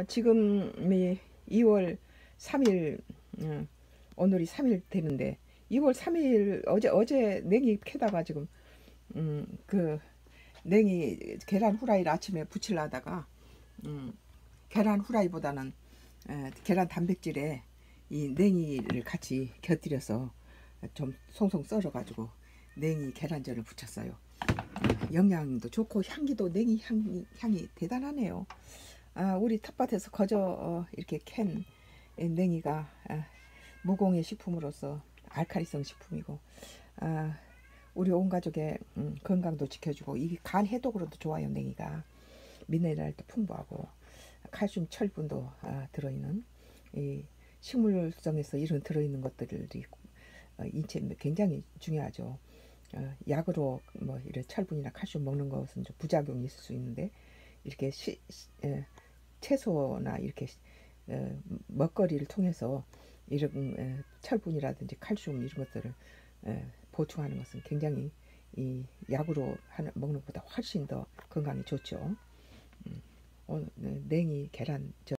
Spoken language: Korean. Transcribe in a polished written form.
지금이 2월 3일, 오늘이 3일 되는데, 2월 3일, 어제 냉이 캐다가 지금, 그, 냉이 계란 후라이를 아침에 부치려다가, 음, 계란 후라이보다는, 계란 단백질에 이 냉이를 같이 곁들여서 좀 송송 썰어가지고, 냉이 계란전을 부쳤어요. 영양도 좋고, 향기도 냉이 향이 대단하네요. 우리 텃밭에서 거저 이렇게 캔 냉이가 무공의 식품으로서 알칼리성 식품이고, 우리 온 가족의 건강도 지켜주고, 이게 간 해독으로도 좋아요. 냉이가 미네랄도 풍부하고 칼슘, 철분도 들어있는, 이 식물성에서 이런 들어있는 것들이 인체에 굉장히 중요하죠. 약으로 뭐 이런 철분이나 칼슘 먹는 것은 좀 부작용이 있을 수 있는데, 이렇게 채소나 이렇게 먹거리를 통해서 이런 철분이라든지 칼슘 이런 것들을 보충하는 것은 굉장히 이 약으로 먹는 것보다 훨씬 더 건강에 좋죠. 냉이 계란